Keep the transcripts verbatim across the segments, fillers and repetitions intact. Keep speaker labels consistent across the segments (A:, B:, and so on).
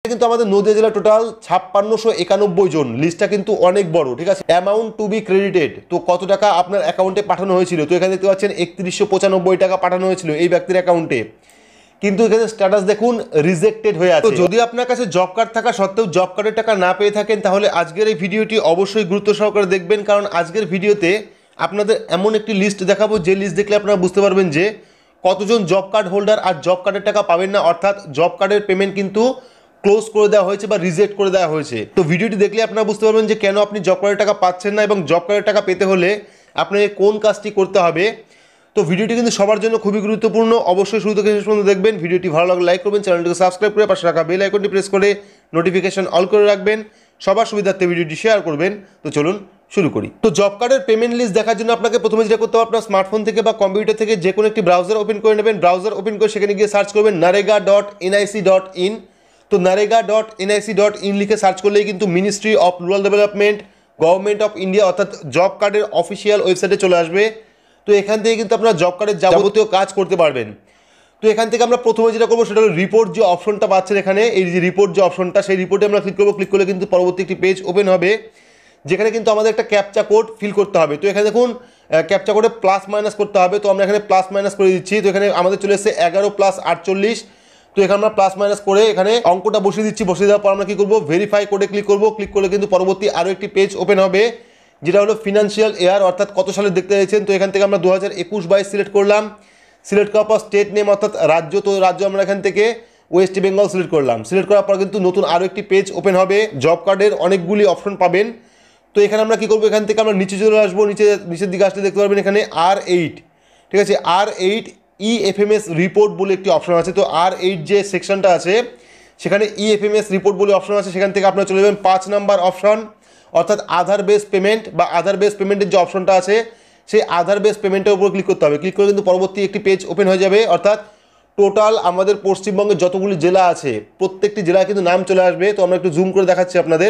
A: কিন্তু আমাদের নদিয়া জেলা টোটাল ছাপ্পান্নশো একানব্বই জন, লিস্টটা কিন্তু অনেক বড়, ঠিক আছে। অ্যামাউন্ট টু বি ক্রেডিটেড, তো কত টাকা আপনার অ্যাকাউন্টে পাঠানো হয়েছিল, তো এখানে দেখতে পাচ্ছেন একত্রিশশো পঁচানব্বই টাকা পাঠানো হয়েছিল এই ব্যক্তির অ্যাকাউন্টে, কিন্তু এখানে স্ট্যাটাস দেখুন রিজেক্টেড হয়ে আছে। তো যদি আপনার কাছে জব কার্ড থাকা সত্ত্বেও জব কার্ডের টাকা না পেয়ে থাকেন, তাহলে আজকের এই ভিডিওটি অবশ্যই গুরুত্ব সহকারে দেখবেন, কারণ আজকের ভিডিওতে আপনাদের এমন একটি লিস্ট দেখাবো যে লিস্ট দেখলে আপনারা বুঝতে পারবেন যে কতজন জব কার্ড হোল্ডার আর জব কার্ডের টাকা পাবেন না, অর্থাৎ জব কার্ডের পেমেন্ট কিন্তু ক্লোজ করে দেওয়া হয়েছে বা রিজেক্ট করে দেওয়া হয়েছে। তো ভিডিওটি দেখলে আপনারা বুঝতে পারবেন যে কেন আপনি জব কার্ডের টাকা পাচ্ছেন না এবং জব কার্ডের টাকা পেতে হলে আপনাকে কোন কাজটি করতে হবে। তো ভিডিওটি কিন্তু সবার জন্য খুবই গুরুত্বপূর্ণ, অবশ্যই শুরু থেকে শেষ পর্যন্ত দেখবেন। ভিডিওটি ভালো লাগলে লাইক করবেন, চ্যানেলটিকে সাবস্ক্রাইব করে পাশে রাখা বেল আইকনটি প্রেস করে নোটিফিকেশন অল করে রাখবেন, সবার সুবিধার্থে ভিডিওটি শেয়ার করবেন। তো চলুন শুরু করি। তো জব কার্ডের পেমেন্ট লিস্ট দেখার জন্য আপনাকে প্রথমে যেটা করতে হবে, আপনার স্মার্টফোন থেকে বা কম্পিউটার থেকে যে কোনো একটি ব্রাউজার ওপেন করে নেবেন। ব্রাউজার ওপেন করে সেখানে গিয়ে সার্চ করবেন NREGA dot NIC dot in. তো NREGA dot NIC dot in লিখে সার্চ করলেই কিন্তু ministry of rural development, government of India অর্থাৎ জব কার্ডের অফিসিয়াল ওয়েবসাইটে চলে আসবে। তো এখান থেকে কিন্তু আপনারা জব কার্ডের যাবতীয় কাজ করতে পারবেন। তো এখান থেকে আমরা প্রথমে যেটা করবো সেটা হলো রিপোর্ট যে অপশনটা পাচ্ছেন এখানে, এই যে রিপোর্ট যে অপশনটা, সেই রিপোর্টে আমরা ক্লিক করবো। ক্লিক করলে কিন্তু পরবর্তী একটি পেজ ওপেন হবে, যেখানে কিন্তু আমাদের একটা ক্যাপচা কোড ফিল করতে হবে। তো এখানে দেখুন ক্যাপচা কোডে প্লাস মাইনাস করতে হবে, তো আমরা এখানে প্লাস মাইনাস করে দিচ্ছি। তো এখানে আমাদের চলে এসেছে এগারো প্লাস আটচল্লিশ। তো এখানে আমরা প্লাস মাইনাস করে এখানে অঙ্কটা বসিয়ে দিচ্ছি। বসিয়ে দেওয়ার পর আমরা কী করবো, ভেরিফাই কোডে ক্লিক করবো। ক্লিক করলে কিন্তু পরবর্তী আরও একটি পেজ ওপেন হবে, যেটা হলো ফিনান্সিয়াল ইয়ার অর্থাৎ কত সালে দেখতে চাইছেন। তো এখান থেকে আমরা দু হাজার একুশ বাইশ সিলেক্ট করলাম। সিলেক্ট করার পর স্টেট নেম অর্থাৎ রাজ্য, তো রাজ্য আমরা এখান থেকে ওয়েস্ট বেঙ্গল সিলেক্ট করলাম। সিলেক্ট করার পর কিন্তু নতুন আরও একটি পেজ ওপেন হবে, জব কার্ডের অনেকগুলি অপশন পাবেন। তো এখানে আমরা কী করবো, এখান থেকে আমরা নিচে চলে আসবো। নিচে নিচের দিকে আসলে দেখতে পারবেন এখানে আর এইট, ঠিক আছে, R eight e F M S report বলে একটি অপশন আছে। তো আর এইট যে সেকশনটা আছে সেখানে e F M S report বলে অপশন আছে, সেখান থেকে আপনারা চলে যাবেন পাঁচ নাম্বার অপশন অর্থাৎ আধার বেস পেমেন্ট বা আধার বেস পেমেন্টের যে অপশনটা আছে সেই আধার বেস পেমেন্টের উপর ক্লিক করতে হবে। ক্লিক করে কিন্তু পরবর্তী একটি পেজ ওপেন হয়ে যাবে, অর্থাৎ টোটাল আমাদের পশ্চিমবঙ্গের যতগুলি জেলা আছে প্রত্যেকটি জেলায় কিন্তু নাম চলে আসবে। তো আমরা একটু জুম করে দেখাচ্ছি আপনাদের।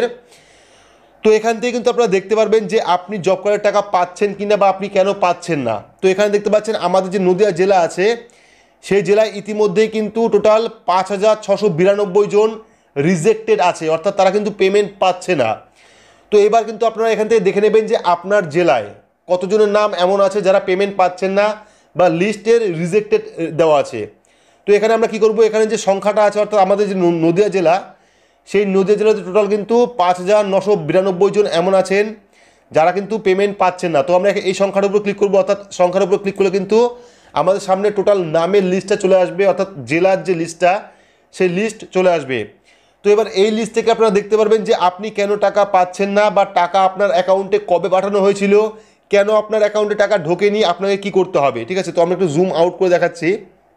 A: তো এখান থেকে কিন্তু আপনারা দেখতে পারবেন যে আপনি জব কার্ডের টাকা পাচ্ছেন কিনা বা আপনি কেন পাচ্ছেন না। তো এখানে দেখতে পাচ্ছেন আমাদের যে নদিয়া জেলা আছে সেই জেলায় ইতিমধ্যেই কিন্তু টোটাল পাঁচ হাজার ছশো বিরানব্বই জন রিজেক্টেড আছে, অর্থাৎ তারা কিন্তু পেমেন্ট পাচ্ছে না। তো এবার কিন্তু আপনারা এখান থেকে দেখে নেবেন যে আপনার জেলায় কতজনের নাম এমন আছে যারা পেমেন্ট পাচ্ছেন না বা লিস্টের রিজেক্টেড দেওয়া আছে। তো এখানে আমরা কি করব, এখানে যে সংখ্যাটা আছে অর্থাৎ আমাদের যে নদিয়া জেলা, সেই নদিয়া জেলাতে টোটাল কিন্তু পাঁচ হাজার নশো বিরানব্বই জন এমন আছেন যারা কিন্তু পেমেন্ট পাচ্ছেন না। তো আমরা এই সংখ্যার উপর ক্লিক করবো, অর্থাৎ সংখ্যার উপর ক্লিক করলে কিন্তু আমাদের সামনে টোটাল নামের লিস্টটা চলে আসবে, অর্থাৎ জেলার যে লিস্টটা সেই লিস্ট চলে আসবে। তো এবার এই লিস্ট থেকে আপনারা দেখতে পারবেন যে আপনি কেন টাকা পাচ্ছেন না বা টাকা আপনার অ্যাকাউন্টে কবে পাঠানো হয়েছিল, কেন আপনার অ্যাকাউন্টে টাকা ঢোকেনি, আপনাকে কি করতে হবে, ঠিক আছে। তো আমরা একটু জুম আউট করে দেখাচ্ছি।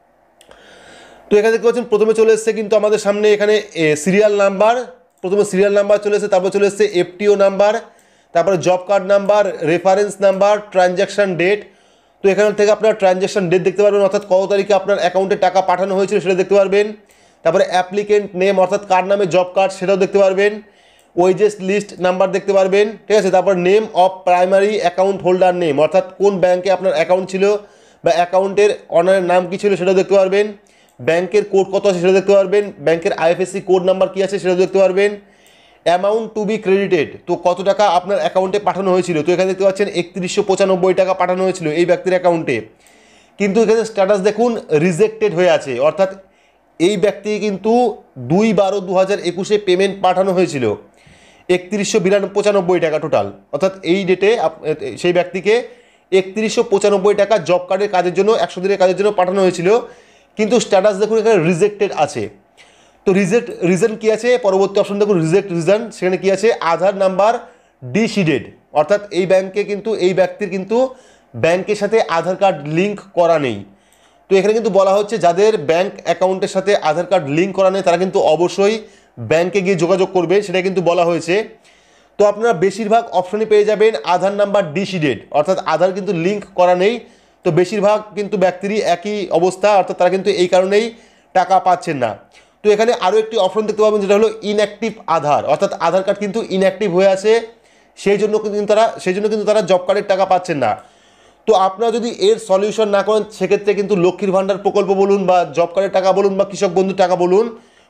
A: তো এখানে দেখতে পাচ্ছেন প্রথমে চলে এসছে কিন্তু আমাদের সামনে এখানে সিরিয়াল নাম্বার, প্রথমে সিরিয়াল নাম্বার চলে এসেছে, তারপর চলে এসছে এফটিও নাম্বার, তারপরে job card number, reference number, transaction date. তো এখান থেকে আপনার ট্রানজ্যাকশান ডেট দেখতে পারবেন, অর্থাৎ কত তারিখে আপনার অ্যাকাউন্টে টাকা পাঠানো হয়েছিল সেটা দেখতে পারবেন। তারপরে অ্যাপ্লিকেন্ট নেম অর্থাৎ কার নামে জব কার্ড সেটাও দেখতে পারবেন। ওয়েজেস লিস্ট নাম্বার দেখতে পারবেন, ঠিক আছে। তারপর name of primary account holder name অর্থাৎ কোন ব্যাংকে আপনার অ্যাকাউন্ট ছিল বা অ্যাকাউন্টের অনারের নাম কী ছিল সেটাও দেখতে পারবেন। ব্যাংকের কোড কত আছে সেটা দেখতে পারবেন। ব্যাংকের আইএফএসসি কোড নাম্বার কী আছে সেটাও দেখতে পারবেন। অ্যামাউন্ট টু বি ক্রেডিটেড, তো কত টাকা আপনার অ্যাকাউন্টে পাঠানো হয়েছিল। তো এখানে দেখতে পাচ্ছেন একত্রিশশো পঁচানব্বই টাকা পাঠানো হয়েছিল এই ব্যক্তির অ্যাকাউন্টে, কিন্তু এখানে স্ট্যাটাস দেখুন রিজেক্টেড হয়ে আছে, অর্থাৎ এই ব্যক্তি কিন্তু দুই বারো দু হাজার একুশে পেমেন্ট পাঠানো হয়েছিল একত্রিশশো বিরানব্বই পঁচানব্বই টাকা টোটাল, অর্থাৎ এই ডেটে সেই ব্যক্তিকে একত্রিশশো পঁচানব্বই টাকা জব কার্ডের কাজের জন্য একশো দিনের কাজের জন্য পাঠানো হয়েছিল, কিন্তু স্ট্যাটাস দেখুন এখানে রিজেক্টেড আছে। তো রিজেক্ট রিজন কী আছে, পরবর্তী অপশন দেখুন রিজেক্ট রিজন, সেখানে কী আছে আধার নাম্বার ডিসিডেড, অর্থাৎ এই ব্যাংকে কিন্তু এই ব্যক্তির কিন্তু ব্যাংকের সাথে আধার কার্ড লিঙ্ক করা নেই। তো এখানে কিন্তু বলা হচ্ছে যাদের ব্যাংক অ্যাকাউন্টের সাথে আধার কার্ড লিঙ্ক করা নেই তারা কিন্তু অবশ্যই ব্যাংকে গিয়ে যোগাযোগ করবে, সেটা কিন্তু বলা হয়েছে। তো আপনারা বেশিরভাগ অপশনই পেয়ে যাবেন আধার নাম্বার ডিসিডেড, অর্থাৎ আধার কিন্তু লিঙ্ক করা নেই। তো বেশিরভাগ কিন্তু ব্যক্তিরই একই অবস্থা, অর্থাৎ তারা কিন্তু এই কারণেই টাকা পাচ্ছেন না। তো এখানে আরও একটি অপশন দেখতে পাবেন যেটা হলো ইনঅ্যাক্টিভ আধার, অর্থাৎ আধার কার্ড কিন্তু ইনঅ্যাক্টিভ হয়ে আছে, সেই জন্য কিন্তু তারা সেই জন্য কিন্তু তারা জব কার্ডের টাকা পাচ্ছেন না। তো আপনারা যদি এর সলিউশন না করেন সেক্ষেত্রে কিন্তু লক্ষ্মীর ভাণ্ডার প্রকল্প বলুন বা জব কার্ডের টাকা বলুন বা কৃষক বন্ধুর টাকা বলুন,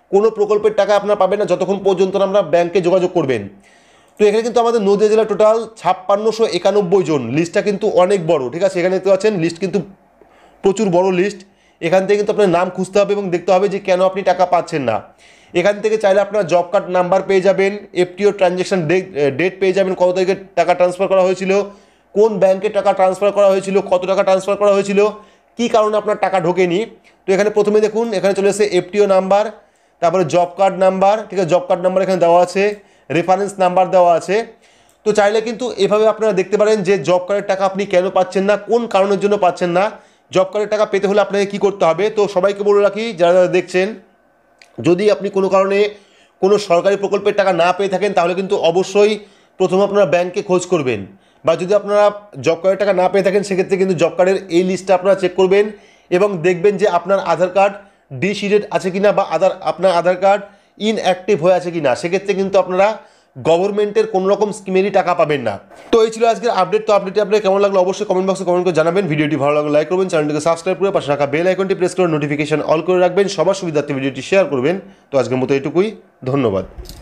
A: কোনো প্রকল্পের টাকা আপনারা পাবেন না যতক্ষণ পর্যন্ত না আপনারা ব্যাংকে যোগাযোগ করবেন। তো এখানে কিন্তু আমাদের নদীয়া জেলা টোটাল ছাপ্পান্নশো একানব্বই জন, লিস্টটা কিন্তু অনেক বড়, ঠিক আছে। এখানে দেখতে পাচ্ছেন লিস্ট কিন্তু প্রচুর বড় লিস্ট। এখান থেকে কিন্তু আপনার নাম খুঁজতে হবে এবং দেখতে হবে যে কেন আপনি টাকা পাচ্ছেন না। এখান থেকে চাইলে আপনার জব কার্ড নাম্বার পেয়ে যাবেন, এফটিও ট্রানজ্যাকশন ডেট পেয়ে যাবেন, কত তারিখে টাকা ট্রান্সফার করা হয়েছিল, কোন ব্যাংকে টাকা ট্রান্সফার করা হয়েছিল, কত টাকা ট্রান্সফার করা হয়েছিল, কী কারণে আপনার টাকা ঢোকেনি। তো এখানে প্রথমে দেখুন এখানে চলে এসেছে এফটিও নাম্বার, তারপরে জব কার্ড নাম্বার, ঠিক আছে, জব কার্ড নাম্বার এখানে দেওয়া আছে, রেফারেন্স নাম্বার দেওয়া আছে। তো চাইলে কিন্তু এভাবে আপনারা দেখতে পারেন যে জব কার্ডের টাকা আপনি কেন পাচ্ছেন না, কোন কারণের জন্য পাচ্ছেন না, জব কার্ডের টাকা পেতে হলে আপনাকে কী করতে হবে। তো সবাইকে বলে রাখি যারা যারা দেখছেন, যদি আপনি কোনো কারণে কোনো সরকারি প্রকল্পের টাকা না পেয়ে থাকেন তাহলে কিন্তু অবশ্যই প্রথমে আপনারা ব্যাংকে খোঁজ করবেন, বা যদি আপনারা জব কার্ডের টাকা না পেয়ে থাকেন সেক্ষেত্রে কিন্তু জব কার্ডের এই লিস্টটা আপনারা চেক করবেন এবং দেখবেন যে আপনার আধার কার্ড ডিসিডেড আছে কিনা বা আধার আপনার আধার কার্ড ইনঅ্যাক্টিভ হয়ে আছে কিনা। সেক্ষেত্রে কিন্তু আপনারা গভর্নমেন্টের কোনো রকম স্কিমেরই টাকা পাবেন না। তো এই ছিল আজকের আপডেট। তো আপডেটটি আপনার কেমন লাগলো অবশ্যই কমেন্ট বক্সে কমেন্ট করে জানাবেন। ভিডিওটি ভালো লাগলে লাইক করবেন, চ্যানেলটিকে সাবস্ক্রাইব করে পাশে রাখা বেল আইকনটি প্রেস করে নোটিফিকেশন অল করে রাখবেন, সবার সুবিধার্থে ভিডিওটি শেয়ার করবেন। তো আজকের মতো এটুকুই, ধন্যবাদ।